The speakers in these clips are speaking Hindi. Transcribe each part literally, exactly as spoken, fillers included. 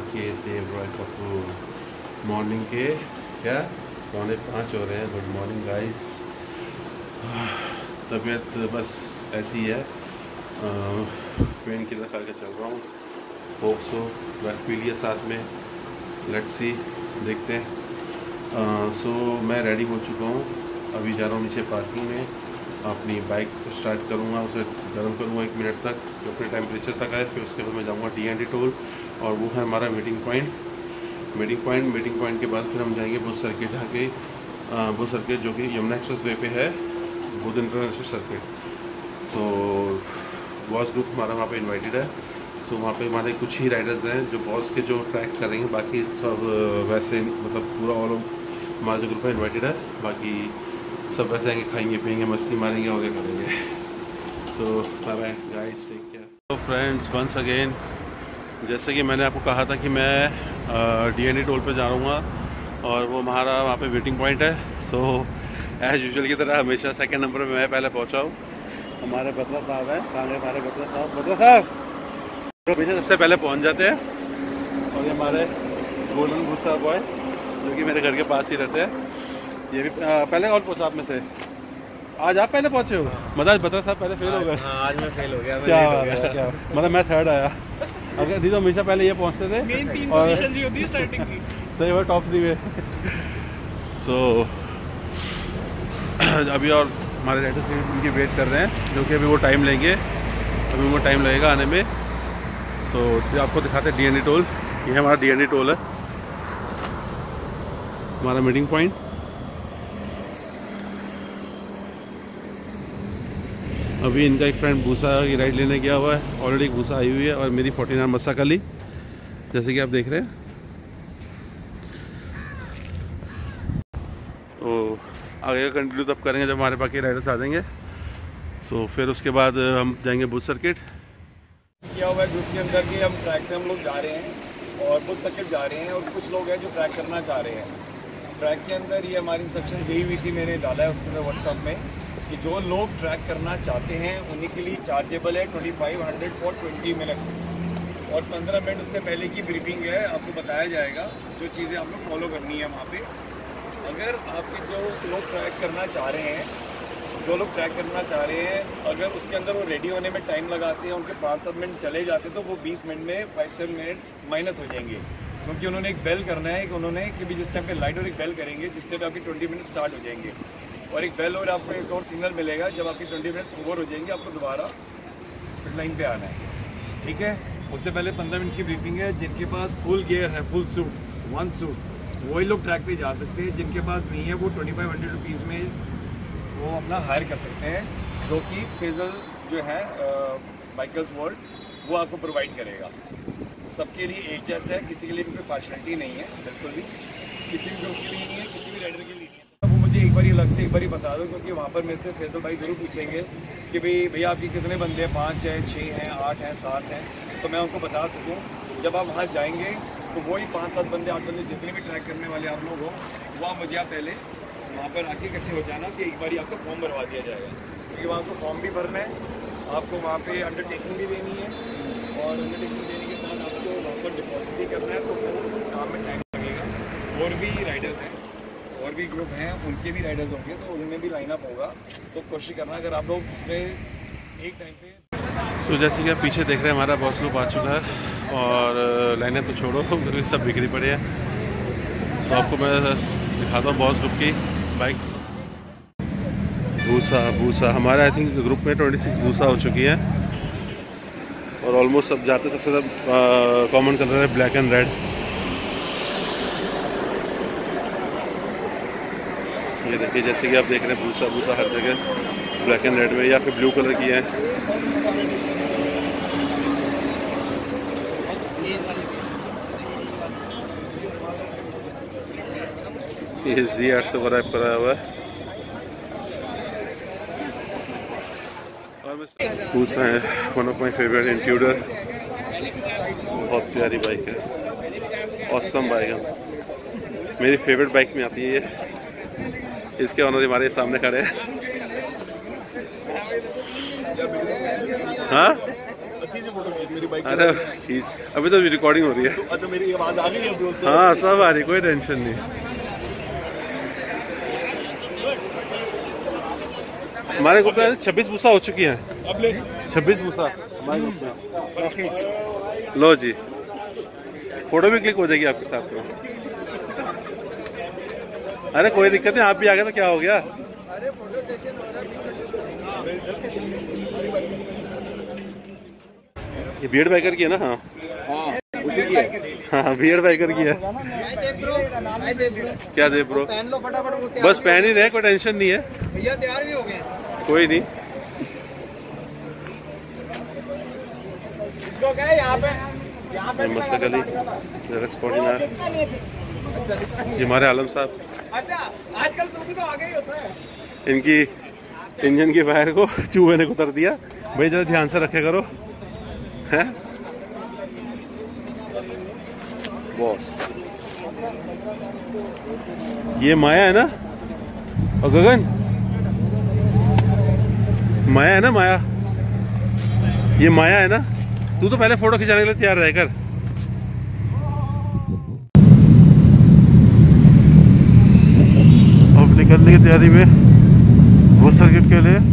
के देवराय कपूर। मॉर्निंग के क्या पौने पाँच हो रहे हैं। Good morning guys. तबीयत बस ऐसी है, पेन किलर खा के चल रहा हूँ। होप सो रख पी लिया साथ में, लेट्स सी, देखते हैं। सो so, मैं रेडी हो चुका हूँ। अभी जा रहा हूँ नीचे पार्किंग में, अपनी बाइक को स्टार्ट करूँगा, उसे गर्म करूँगा एक मिनट तक जो अपने टेम्परेचर तक आए। फिर उसके बाद मैं जाऊँगा डी एन डी टोल, और वो है हमारा meeting point. Meeting point meeting point के बाद फिर हम जाएंगे बुद्ध सर्किट, जहाँ के बुद्ध सर्किट जो कि यमुना एक्सप्रेस वे पे है, बुद्ध इंटरनेशनल सर्किट। तो बॉस ग्रुप हमारा वहाँ पे इनवाइटेड है। सो वहाँ पे हमारे कुछ ही राइडर्स हैं जो बॉस के जो ट्रैक करेंगे, बाकी सब वैसे मतलब पूरा ऑल हमारा जो ग्रुप है इन्वाइटेड है। बाकी सब वैसे आएंगे, खाएंगे पिएंगे, मस्ती मारेंगे और क्या करेंगे। So bye bye guys, take care. तो फ्रेंड्स, वंस अगेन, जैसे कि मैंने आपको कहा था कि मैं डी एन डी टोल पे जा रहा हूँ और वो हमारा वहाँ पे वेटिंग पॉइंट है। सो एज़ यूजुअल की तरह हमेशा सेकंड नंबर पे मैं पहले पहुँचा हूँ। हमारे बतला साहब हैं, कहाँ हमारे बतला साहब, बतला साहब तो पीछे सबसे पहले पहुँच जाते हैं। और ये हमारे गोल्डन भूसा बॉय जो कि मेरे घर के पास ही रहते हैं, ये भी आ, पहले कौन पहुँचा आप में से? आज आप पहले पहुँचे हो? मतलब आज बतला साहब पहले फेल हो गए। हाँ, आज मैं फेल हो गया। क्या हो गया? क्या मतलब मैं थर्ड आया। अगर नहीं तो हमेशा पहले ये पहुँचते थे। मेन तीन और पोजीशंस ही होती है स्टार्टिंग की। सही वो टॉप थ्री में। सो अभी और हमारे राइडर्स उनकी वेट कर रहे हैं, जो कि अभी वो टाइम लेंगे, अभी वो टाइम लगेगा आने में। सो so, आपको दिखाते हैं डी एन डी टोल। ये हमारा डी एन डी टोल है, हमारा मीटिंग पॉइंट। अभी इनका एक फ्रेंड भूसा की राइड लेने गया हुआ है, ऑलरेडी एक भूसा आई हुई है, और मेरी फोर्टी नाइन मस्सा कली, जैसे कि आप देख रहे हैं। तो आगे का कंटिन्यू तब करेंगे जब हमारे बाकी राइडर्स आ जाएंगे। सो so, फिर उसके बाद हम जाएंगे बुद्ध सर्किट। किया हुआ है ग्रुप के अंदर कि हम ट्रैक पे हम लोग जा रहे हैं और बुद्ध सर्किट जा रहे हैं, और कुछ लोग हैं जो ट्रैक करना चाह रहे हैं। ट्रैक के अंदर ये हमारी इंस्ट्रक्शन दी हुई थी, मैंने डाला है उसके अंदर व्हाट्सअप में, कि जो लोग ट्रैक करना चाहते हैं उन्हीं के लिए चार्जेबल है twenty five hundred for twenty minutes, और पंद्रह मिनट उससे पहले की ब्रीफिंग है, आपको बताया जाएगा जो चीज़ें आपको फॉलो करनी है वहाँ पे। अगर आपके जो लोग ट्रैक करना चाह रहे हैं जो लोग ट्रैक करना चाह रहे हैं अगर उसके अंदर वो रेडी होने में टाइम लगाते हैं, उनके पाँच सात मिनट चले जाते हैं, तो वो बीस मिनट में फाइव सेवन मिनट्स माइनस हो जाएंगे, क्योंकि उन्होंने एक बेल करना है कि उन्होंने कि भी जिस टाइम पे लाइट और एक बेल करेंगे, जिस टाइम आपकी ट्वेंटी मिनट स्टार्ट हो जाएंगे, और एक बेल और आपको एक और सिग्नल मिलेगा जब आपकी ट्वेंटी मिनट्स ओवर हो जाएंगे, आपको दोबारा फिट लाइन पे आना है। ठीक है, उससे पहले पंद्रह मिनट की ब्रीफिंग है। जिनके पास फुल गियर है, फुल सूट, वन सूट, वही लोग ट्रैक पे जा सकते हैं। जिनके पास नहीं है वो ट्वेंटी फाइव हंड्रेड रुपीज़ में वो अपना हायर कर सकते हैं, जो कि फेजल जो है बाइकर्स वर्ल्ड वो आपको प्रोवाइड करेगा। सबके लिए एक जैसा है, किसी के लिए भी कोई पार्शलिटी नहीं है, बिल्कुल भी किसी भी ग्रुप के लिए नहीं है, किसी भी राइडर के लिए नहीं है। वो मुझे एक बार अलग से एक बार बता दो, क्योंकि वहाँ पर मेरे से फेजल भाई ज़रूर पूछेंगे कि भाई भैया आपके कितने बंदे हैं, पाँच हैं, छः हैं, आठ हैं, सात हैं, तो मैं उनको बता सकूँ। जब आप वहाँ जाएंगे तो वही पाँच सात बंदे, आठ बंदे, जितने भी ट्रैक करने वाले आप लोग हो, वो आप मुझे आप पहले वहाँ पर आके इकट्ठे हो जाना कि एक बार आपको फॉर्म भरवा दिया जाएगा, क्योंकि वहाँ आपको फॉर्म भी भरना है, आपको वहाँ पे अंडरटेकिंग भी देनी है, और अंडरटेकिंग देने के साथ आपको वहाँ पर डिपॉजिट भी करना है। तो वो उस काम में टाइम लगेगा। और भी राइडर्स हैं, और भी ग्रुप हैं, उनके भी राइडर्स होंगे, तो उनमें भी लाइनअप होगा। तो कोशिश करना अगर आप लोग उसमें एक टाइम पे। सो so, जैसे कि आप पीछे देख रहे हैं, हमारा बॉस ग्रुप आ चुका है, और लाइनें तो छोड़ो, सब बिखरी पड़ी है। तो आपको मैं दिखाता हूँ बॉस ग्रुप की बाइक्स। भूसा भूसा हमारा आई थिंक ग्रुप में ट्वेंटी सिक्स भूसा हो चुकी है, और ऑलमोस्ट सब जाते सबसे ज़्यादा कॉमन कलर है ब्लैक एंड रेड। ये देखिए, जैसे कि आप देख रहे हैं भूसा भूसा हर जगह ब्लैक एंड रेड में, या फिर ब्लू कलर की है। ये जी आठ सौ का रैप कराया हुआ है। भूसा है one of my favourite Intruder, बहुत प्यारी बाइक है, ऑसम बाइक है, मेरी फेवरेट बाइक में आती है ये। इसके ऑनर हमारे सामने खड़े हैं। हाँ, मेरी बाइक। अरे अभी तो रिकॉर्डिंग हो रही है। तो अच्छा मेरी आवाज आ गई है बोलते? हाँ सब आ रही, कोई टेंशन नहीं। हमारे ग्रुप में छब्बीस भूसा हो चुकी हैं। अब ले छब्बीस भूसा हमारे ग्रुप में। लो जी, फोटो भी क्लिक हो जाएगी आपके साथ में। अरे कोई दिक्कत नहीं, आप भी आ गए तो क्या हो गया। अरे फोटो सेशन हो रहा ये बियर्ड बाइकर की है ना? हाँ हाँ उसी की है। हाँ बियर्ड बाइकर की है। क्या दे ब्रो? पहन लो फटाफट। बस पहन ही रहे, कोई टेंशन नहीं है। भैया तैयार भी हो गए? कोई नहीं। इसको क्या है यहाँ पे? यहाँ पे मस्तक अली, ये हमारे आलम साहब। अच्छा आजकल तो भी तो आगे ही होता है। इनकी इंजन की वायर को चूहे ने उतर दिया। भाई जरा ध्यान से रखे करो, हैं बॉस। ये माया है ना? और गगन, माया है ना? माया, ये माया है ना? तू तो पहले फोटो खिंचाने के लिए तैयार रहकर। अब निकलने की तैयारी में वो सर्किट के लिए।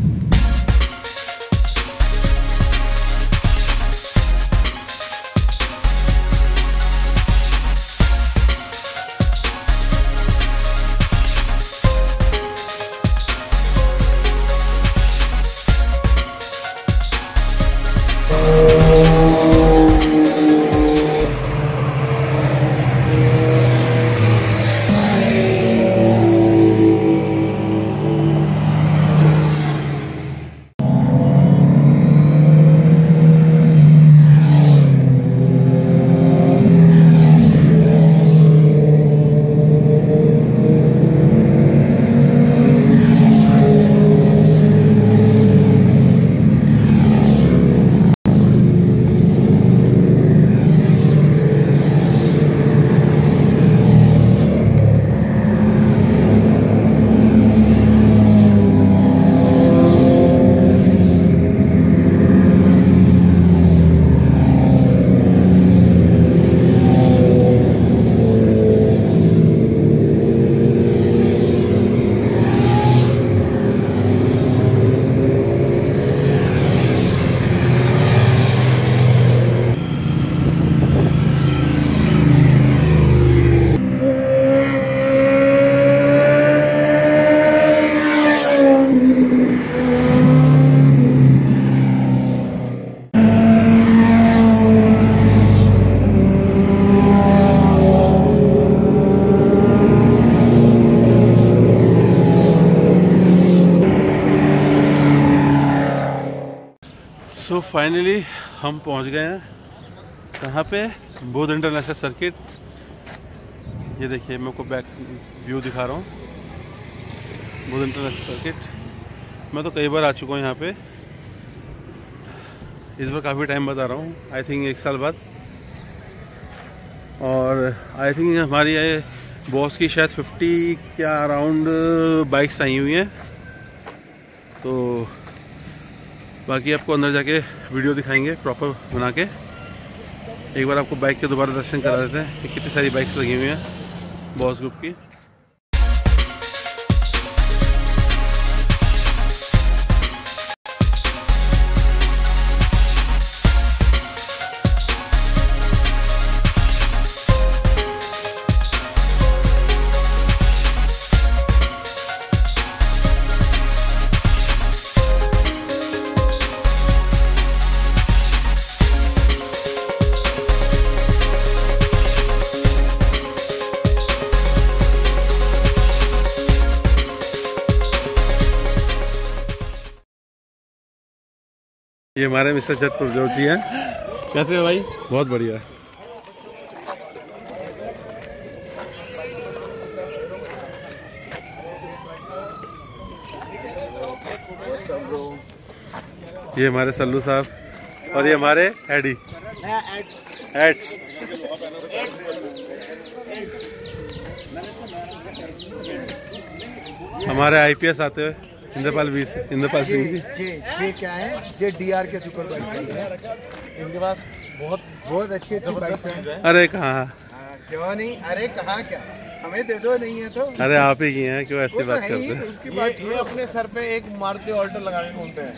सो फाइनली हम पहुंच गए हैं कहाँ पे? बोध इंटरनेशनल सर्किट। ये देखिए मैं आपको बैक व्यू दिखा रहा हूँ, बोध इंटरनेशनल सर्किट। मैं तो कई बार आ चुका हूँ यहाँ पे, इस बार काफ़ी टाइम बाद आ रहा हूँ, आई थिंक एक साल बाद। और आई थिंक हमारी ये बॉस की शायद फिफ्टी क्या अराउंड बाइक्स आई हुई हैं। तो बाकी आपको अंदर जाके वीडियो दिखाएंगे प्रॉपर बना के। एक बार आपको बाइक के दोबारा दर्शन करा देते हैं कि कितनी सारी बाइक्स लगी हुई हैं बॉस ग्रुप की। ये हमारे मिस्टर चट प्रजोत जी हैं। कैसे है भाई? बहुत बढ़िया। ये हमारे सल्लू साहब और ये हमारे एडी एड्स। हमारे आईपीएस आते हुए इंद्रपाल वीर इंद्रपाल सिंह जी। जे जे क्या है, जे डीआर के सुपर बाइक है, इनके पास बहुत बहुत अच्छी अच्छी बाइक्स हैं। अरे कहाँ, क्यों नहीं, अरे कहाँ क्या, हमें दे दो, नहीं है तो। अरे आप ही की हैं, क्यों ऐसी बात करते हैं। उसकी बात ये अपने सर पे एक मारुति ऑल्टो लगा के घूमते हैं।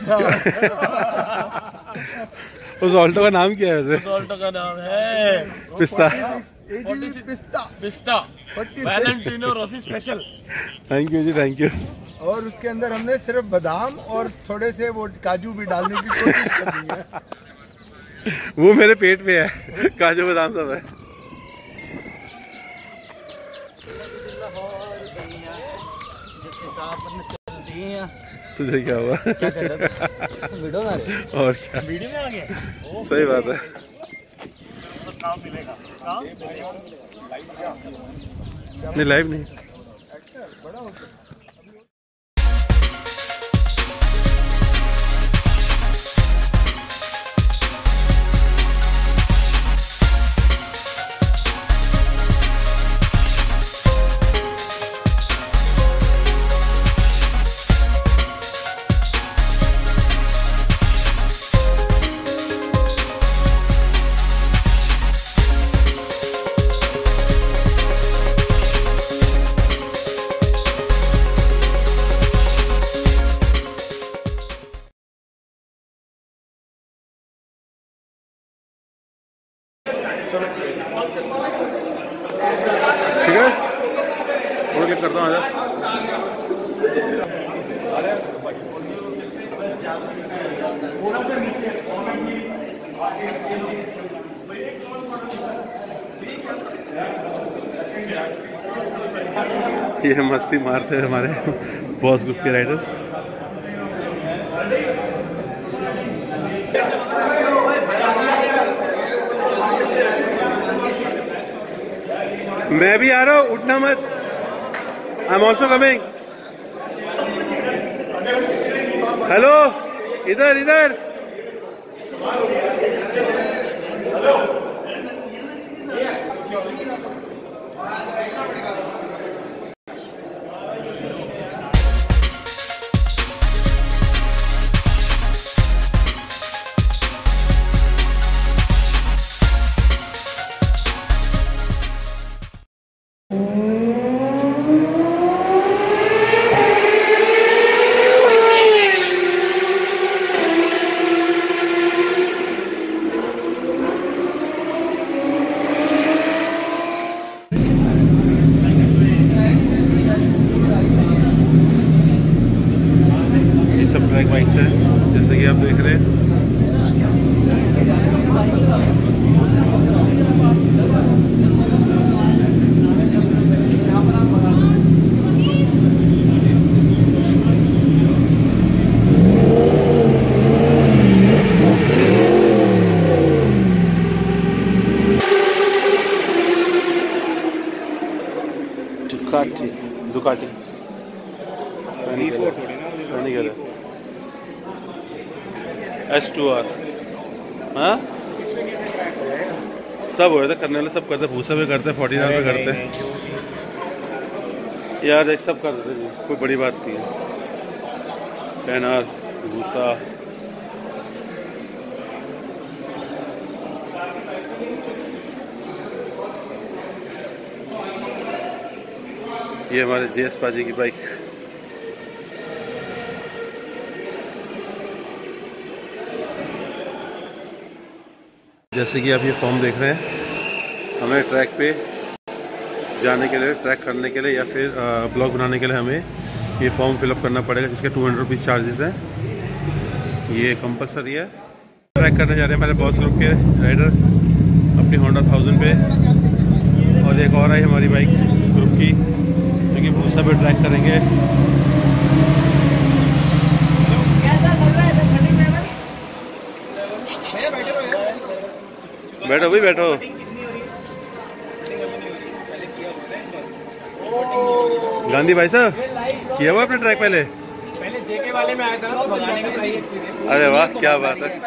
उस ऑल्टो का नाम क्या है वैसे? उस ऑल्टो का नाम है पिस्ता। पिस्ता पिस्ता Valentino Rossi special. Thank you जी, थैंक यू। और उसके अंदर हमने सिर्फ बादाम और थोड़े से वो काजू भी डालने की कोशिश कर दी है। वो मेरे पेट में है, काजू बादाम सब है। तुझे क्या हुआ? वीडियो में और क्या, वीडियो में आ गया। सही बात है। नहीं लाइव नहीं। ठीक है, फोटो क्लिक करता हूँ। आजा। ये मस्ती मारते हैं हमारे बॉस ग्रुप के राइडर्स। मैं भी आ रहा हूँ, उठना मत। I am also coming. Hello, इधर इधर। ट्रैक बाइक्स है जैसे कि आप देख रहे हैं। Ducati Ducati S two R. हाँ सब हो रहा था, करने वाले सब करते, भूसा भी करते, फोर्टी नाइन पे करते यार, एक सब कर देते जी, कोई बड़ी बात नहीं है। टेन आर भूसा ये हमारे जेएस पाजी की बाइक। जैसे कि आप ये फॉर्म देख रहे हैं, हमें ट्रैक पे जाने के लिए, ट्रैक करने के लिए या फिर ब्लॉग बनाने के लिए हमें ये फॉर्म फिलअप करना पड़ेगा, जिसके टू हंड्रेड रुपीज़ चार्जेस हैं। ये कंपलसरी है। ट्रैक करने जा रहे हैं हमारे बॉस ग्रुप के राइडर अपनी होंडा थाउजेंड पे, और एक और है हमारी बाइक ग्रुप की जो कि भूसा पे ट्रैक करेंगे। बैठो भाई बैठो। गांधी भाई साहब किया हुआ आपने ट्रैक पहले? पहले जेके वाले में आया था तो भगाने का सही एक्सपीरियंस। अरे वाह क्या बात है।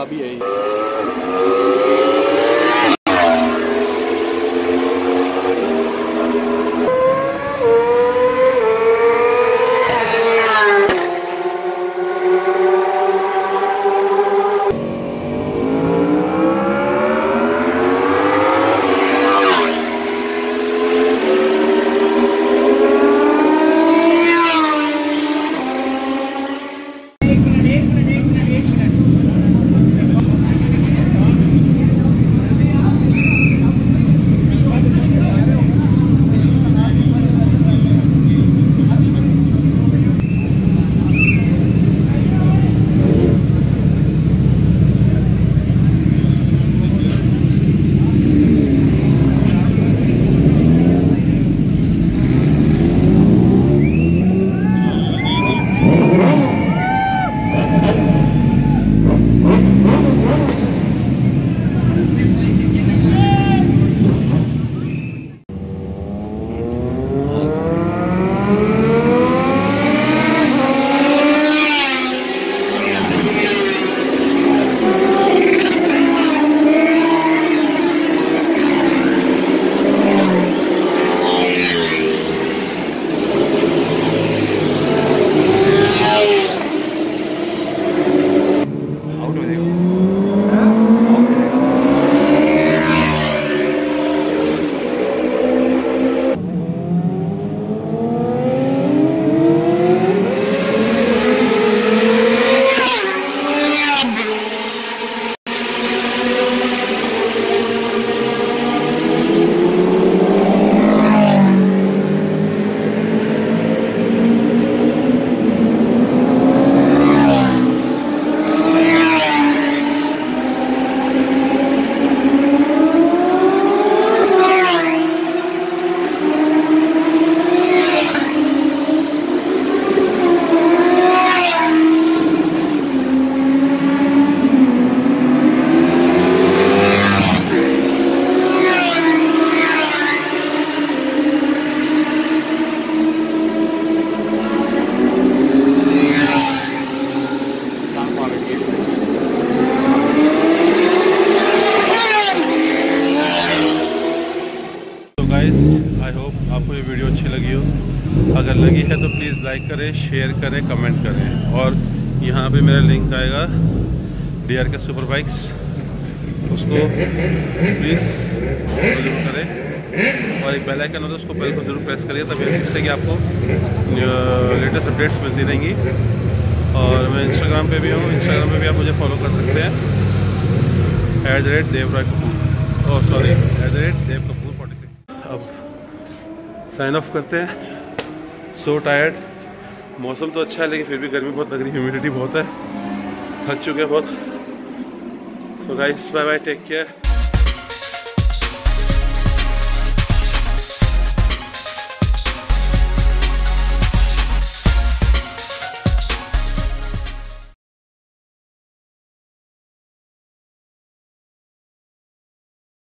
खराबी है ये। आई होप आपको ये वीडियो अच्छी लगी हो। अगर लगी है तो प्लीज़ लाइक करें, शेयर करें, कमेंट करें। और यहाँ पे मेरा लिंक आएगा D R K super bikes, उसको प्लीज़ जरूर करें। और एक बेल आइकन होता है, उसको बेल को जरूर प्रेस करिए, तभी जिससे कि आपको लेटेस्ट अपडेट्स मिलती रहेंगी। और मैं इंस्टाग्राम पे भी हूँ, इंस्टाग्राम पे भी आप मुझे फॉलो कर सकते हैं at the rate Dev Roy Kapoor, और sorry at the rate Dev Kapoor forty six. अब साइन ऑफ करते हैं। सो टायर्ड, मौसम तो अच्छा है लेकिन फिर भी गर्मी बहुत लग रही है, ह्यूमिडिटी बहुत है, थक चुके हैं बहुत। So guys bye bye, take care.